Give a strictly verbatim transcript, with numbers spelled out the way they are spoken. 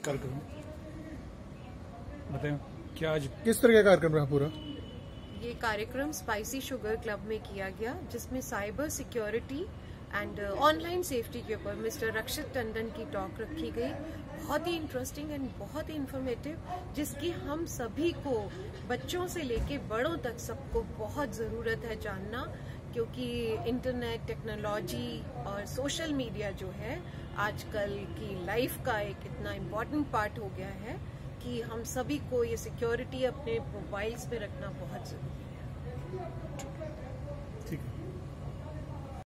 कार्यक्रम बताएं, क्या आज किस तरह का कार्यक्रम रहा पूरा? ये कार्यक्रम स्पाइसी शुगर क्लब में किया गया, जिसमें cyber security and online safety के ऊपर मिस्टर रक्षित टंडन की टॉक रखी गई। बहुत ही इंटरेस्टिंग एंड बहुत ही इंफॉर्मेटिव, जिसकी हम सभी को, बच्चों से लेके बड़ों तक, सबको बहुत ज़रूरत है जानना, क्योंकि इंटरनेट टेक्नोलॉजी और सोशल मीडिया जो है आजकल की लाइफ का एक इतना इम्पोर्टेंट पार्ट हो गया है कि हम सभी को ये सिक्योरिटी अपने मोबाइल्स पे रखना बहुत ज़रूरी है।